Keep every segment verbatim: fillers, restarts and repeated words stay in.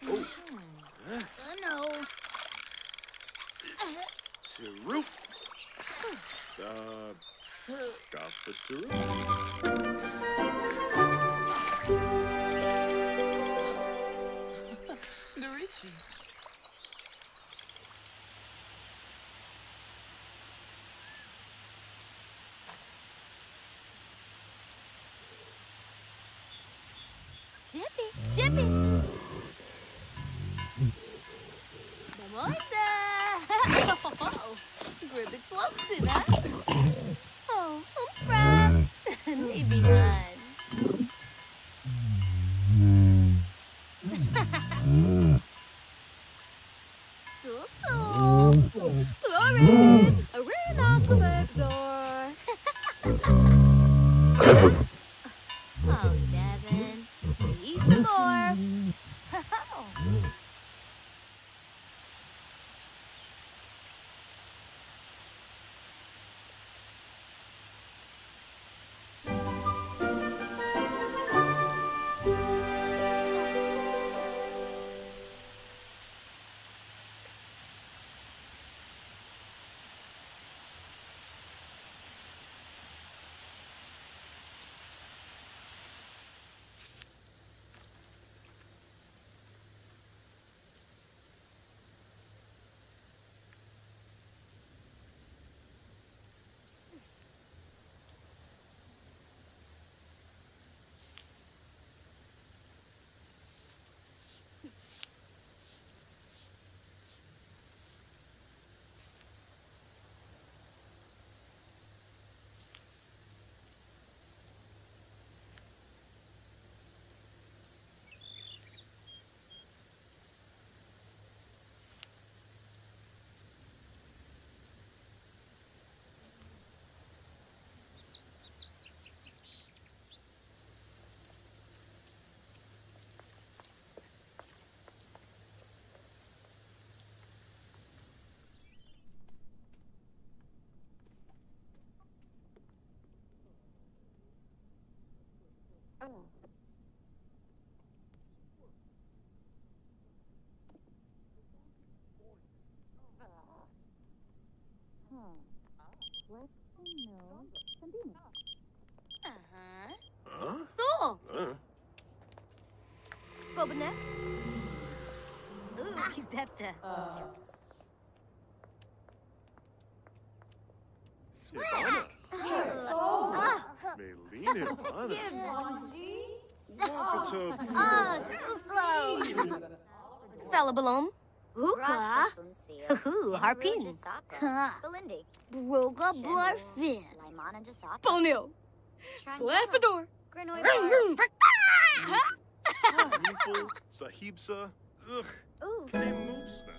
Oh. Oh, no. Tiroop. Uh, Gaffa Tiroop. Dorichi. Chippy, Chippy. Vamos a... Gribbage Loxin, huh? Oh, umpra. Maybe not. So-so. Lauren, I ran off the back door. Oh, Devin. He's a dwarf. Oh. Hmm. Let's know. Uh-huh. Huh? So. Huh? Bobanet. Ooh, Kidepta. Swag. Melina Bana. Ah, Suflo. Falabalum. Hookah. Hoo, Harpin. Broga Blarfin. Ponyo. Slaffador. Rufel, Sahibsa. Ugh. Ooh. Moopsna.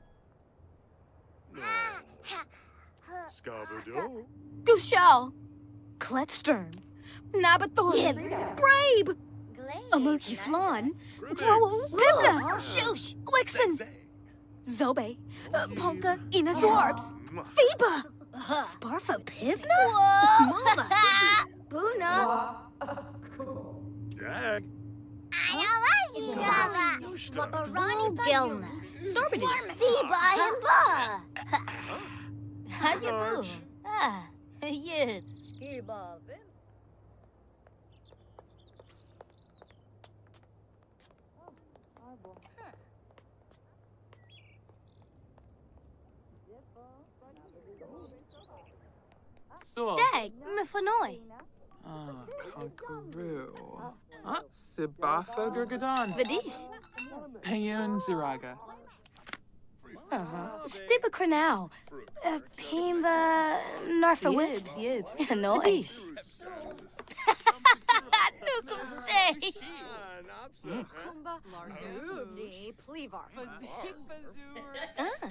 No. Scabado. Gushal, Kletstern, Nabathor, Brabe, Amuki Flan, Bro, Pimna, Shoosh, Wixen, Zobe, uh, Polka, Ina Zorbs, Phoeba, Sparfa Pivna, Mula, Buna. Jag. Gilna. Storbady. Phoeba Himba. How you boo? Ah, yips. Skiba. So. Dag, Mifanoi. Ah, Conqueroo. Ah, Sibafa Gurgadon. Vadish. Payun Ziraga. Uh-huh. Stiba Cranau. Uh, Pimba Narfa Whips. Yibs, Noi. Nukum stay. Kumba, Laruni, Plevar, Ah.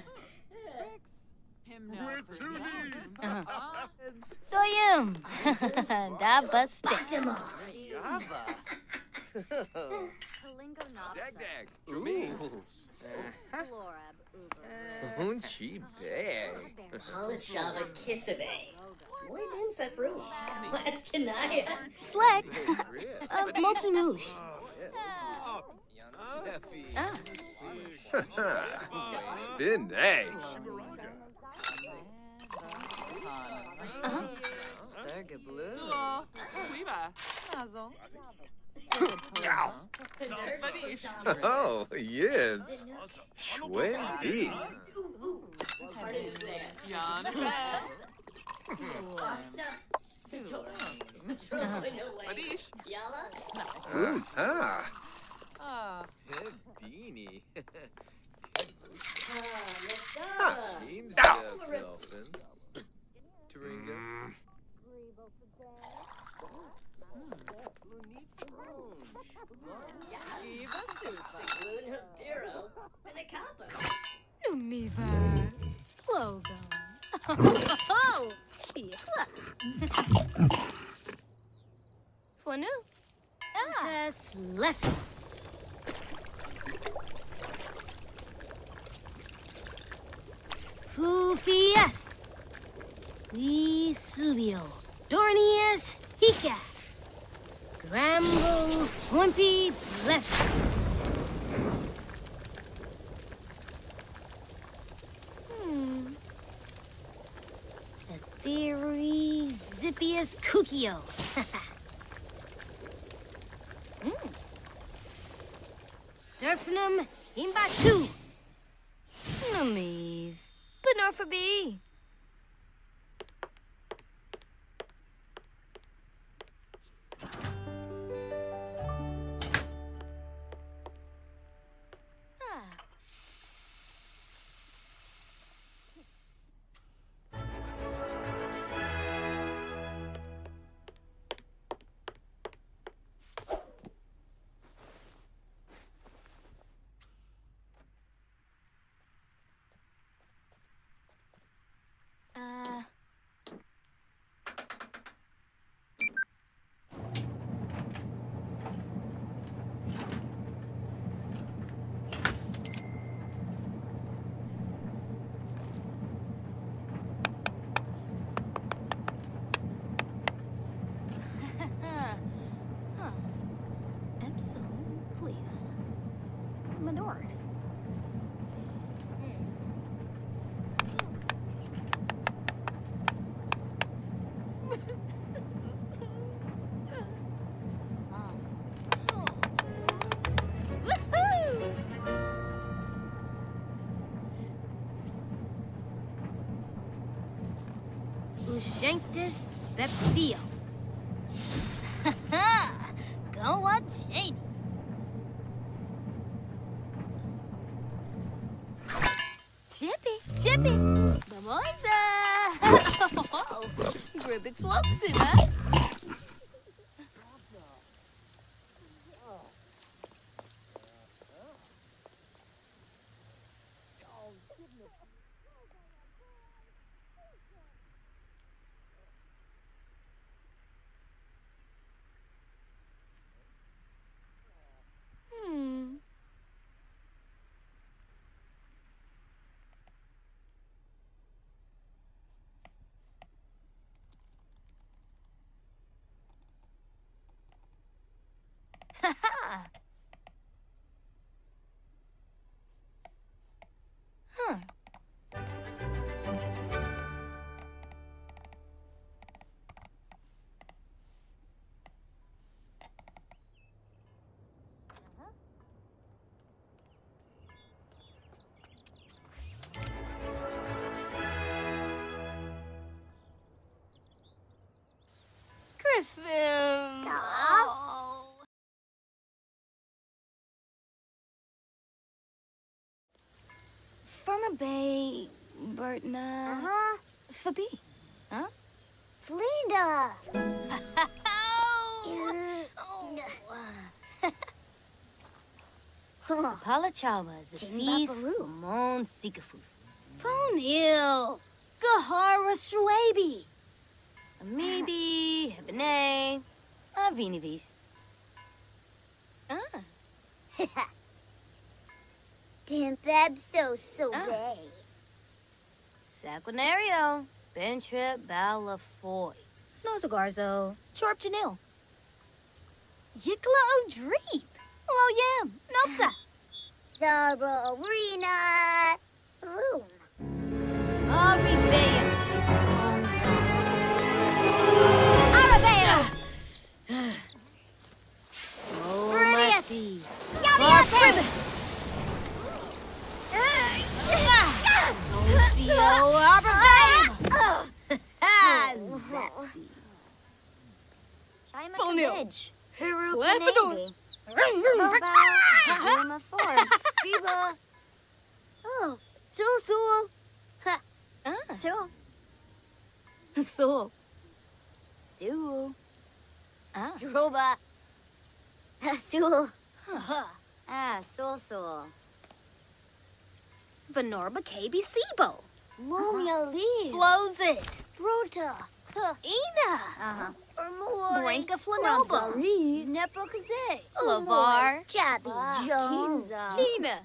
Uh-huh. Doyum. Daba stick. Dag dag. Unchi bay. Holishava Kissabe. What in for fruit? What's Kanaya? Slack. Uh, Mopsy Moosh. Ah. Spin, hey. Uh-huh. Suo. Weeba. Manish. Oh, yes. Schwendy. Jan. Manish. Uh, ah. Ah. Beanie. Ah, Seems Ow. Dolphin. Taringa. Numiva. Logo. Oh! Yeah. Fonu? Ah. That's left. Flufias. Lisubio. Dornius Hika. Grambo Flumpy left. Hmm. Theory Zippius Kukio. Hmm. Durfinum Imbatu. Numiv. Benorfa B. Uh. Huh. Epsom, Plea. Menorth. Ushanctus Bepsio. Go watch Janie. Chippy, Chippy. Mamoisa. Gribik Slopsin, huh? Hmm. Ha ha. Huh. Griffin. Oh. From a bay, Bertna. Uh-huh. Fabi. Huh? Flinda. Palachawas, Fees, Jimbaparu. Mon Sikafus. Ponil. Gahara Shwabi. Maybe, Hebene, Avinivis. Ah. Timpebso so Ah. bay. Saquinario, Bentrip, Balafoy. Snozagarzo, Chorp Janil. Yikla O'Dreep. Hello, Yam. Nopsa. Zerbu Arena. Room. Arabea. Arabea. Oh, mercy. Yabby Socio Arabea. Ah, Zapsy. Chima Bonil. Cabbage. Slefador. Juma four. Biba. Oh, so so. Ha. Ah. So. So. So. Ah. Droba. So. Ah, so so. Venorba K B Sibo. Mumia Lee. Blows it. Rota. Ina. Uh-huh. Or Branka Flanoba. Nepokaze. Lavar. Jabby Jones. Ina.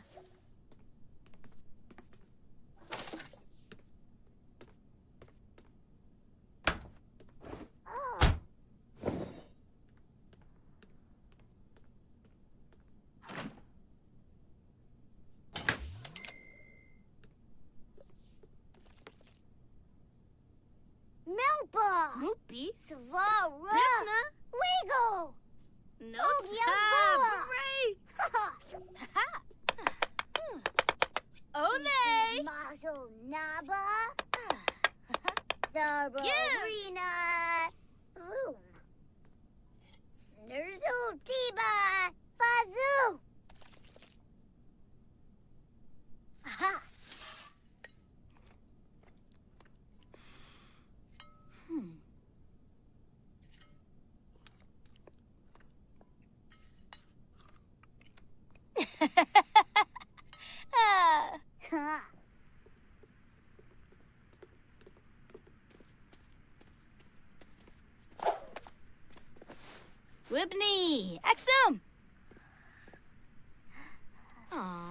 Melba. Rupees. Svara. Wiggle. No Oh, sab. Hooray. Ole. Mazo Naba. Zerbu Yes. Arena. Room. Snurzo Tiba. Fazoo. Aha. Ah. Huh. Whipney. Exum. Aw.